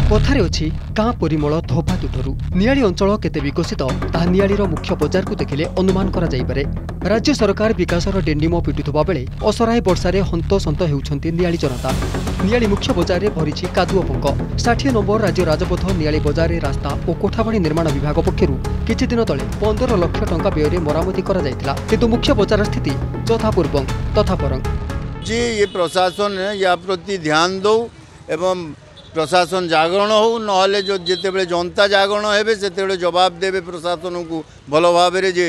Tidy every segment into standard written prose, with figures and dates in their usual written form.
कथारे अछि गाँ परिमल धोबा तुठरू नियाली अंचल केते विकसित ताहा नियालीर मुख्य बजार को देखिले अनुमान करा जाई पारे। राज्य सरकार विकासर डेंडिम पिटुथबा बेले असराय वर्षारे हंतसंत हेउछंती नियाली जनता। नियाली मुख्य बजार रे भरिछि कादुओ पंक। 60 नंबर राज्य राजपथ नियाली बजार रे रास्ता और कोठाबाड़ी निर्माण विभाग पक्षरु किछि दिन तले 15 लाख टंका व्यय मरामती करा जायतिला, किंतु मुख्य बजार स्थिति यथापूर्वं तथा परंग जी। ये प्रशासन या प्रति ध्यान दो एवं प्रशासन जागरण हो ना जो जिते जनता जागरण हे से जवाब देवे प्रशासन को भल भाव जे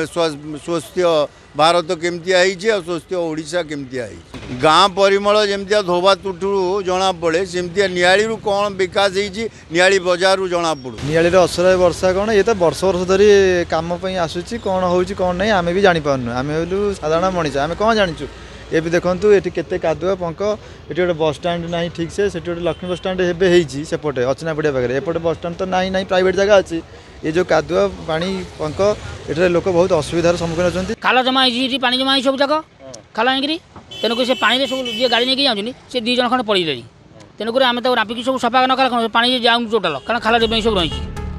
स्वस्थ भारत केमती आई स्वस्थ ओडिशा केमती आई। गाँ परिमल जमती धोबा तुठू जना पड़े सेमती नियाली कौन विकास होती नियाली बजार जना पड़ू। नियाली असराय वर्षा कौन ये तो वर्ष वर्ष धरी कम आसूँ कौन हो कौन नहीं आम भी जापार आम हूँ साधारण मनीष आम कौन जाचु। ये भी देखो ये केते कादुआ पंक ये गोटे बस स्टाण्ड ना ठीक से गोटे लक्ष्मी बस स्टाण्ड सेपटे अचना पड़िया पाखे एपटे बस स्टाण्ड तो ना ना प्राइवेट जगह अच्छी। ये जो कादुआ पानी पंक ये लोक बहुत असुविधार सम्मुखीन होती। खाला जमा पा जमा सब जाक खाला होगी तेणुक से पानी सब जी गाड़ी नहीं जाऊँगी से 2 जन खंड पड़े तेणुक आम तो रापिक सब सफा न कला पानी जाऊँ टोटाल कारण खाला सब रही।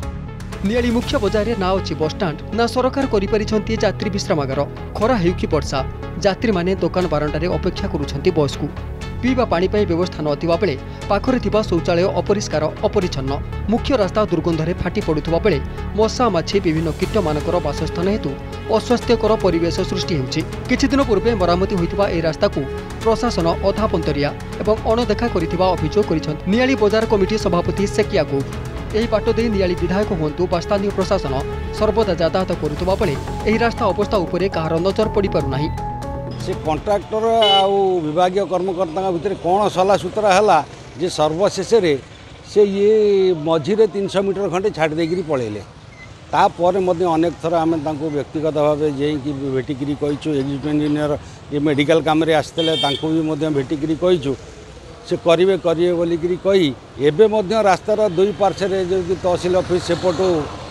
नियाली मुख्य बजार रे ना अच्छी बसस्टाण्ड ना सरकार करिपारिछंती यात्री विश्रामागार। खरा हेउ कि वर्षा यात्री माने दुकान बारंडारे अपेक्षा करुछंती बस को। पीवा पानी पाई व्यवस्था नथिबा बेले पाखरे थिबा शौचालय अपरिष्कार अपरिच्छन्न। मुख्य रास्ता दुर्गंधरे फाटी पड़ुथबा बेले मशा माछी विभिन्न कीट मानकर वासस्थान हेतु अस्वास्थ्यकर परिवेश सृष्टि हेउछि। किछि दिन पूर्वे मरामती होइथिबा ए रास्ता को प्रशासन अधा पंतरिया एवं अणदेखा करिथिबा अभियोग करिछंती नियाली बजार कमिटी सभापति सेकिया गो। यही बाट दे नियाली विधायक हूँ बा स्थानीय प्रशासन सर्वदा यातायात करुवा बेले यही रास्ता अवस्था उपरे कहार नजर पड़ पारना। से कंट्राक्टर आउ विभाग कर्मकर्ता भितर कौन सला सूत्र है जे सर्वशेष से ये मझीरे 300 मीटर खंडे छाड़ देकर पलैले। तापर अनेक थर आम व्यक्तिगत भाव जी भेटिक कहीचु एग्जीक्यूटिव इंजीनियर ये मेडिकल काम आसते भी भेटिक कहीचु से करेंगे करेंगे बोलिकी कही एवं रास्तार 2 पार्श्वे जो तहसिल ऑफिस सेपटू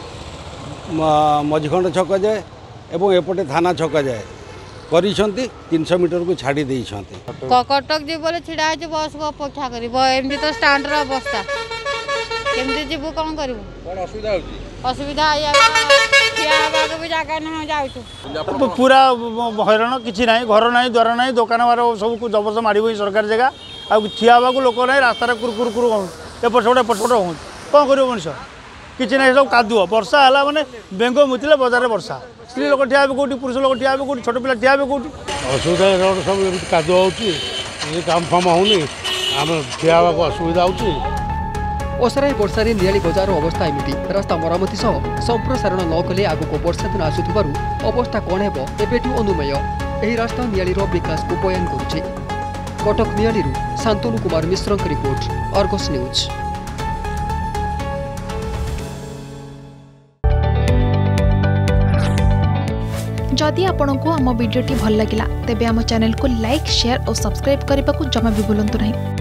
मझीखंड छक जाए और एपटे थाना छक जाए कर 300 मीटर को छाड़ी कटक जी बोले छिड़ा है बस को अपेक्षा करमती तो स्टाण्ड अवस्था केमती जीव कौन कर असुविधा भी जगह ना जाऊँ पूरा हैरान कि घर ना द्वार ना दुकान बार सब जबरदस्त माड़ सरकार जगह ठिया लोक ना रास्तार कुरकुर एपट सेपट एपट सेपट हो कौन कर मनीष कि ना सब कादुआ वर्षा है मैंने बेंग मुतले बजार वर्षा स्त्री लोक ठिया कौटी पुरुष लोक ठिया कौटी छोट पिला ठिया कौटी असुविधा रोड सब कादुआ हो काम फाम होनी आम ठिया असुविधा हो। असराय वर्षा रे नियाली बजार अवस्था एमिति रास्ता मरामती सह संप्रसारण न कले आगको वर्षा दिन आसुथिबारु अवस्था कौन हेबो एबेठु अनुमेय एही रास्ता नियालीर विकास को बयान करुछि। कटक नियाली Shantanu Kumar Mishra report Argus news. जदि आपंक आम भिडी भल लगा तेब आम चैनल को लाइक शेयर और सब्सक्राइब करने को जमा भी भूलु नहीं।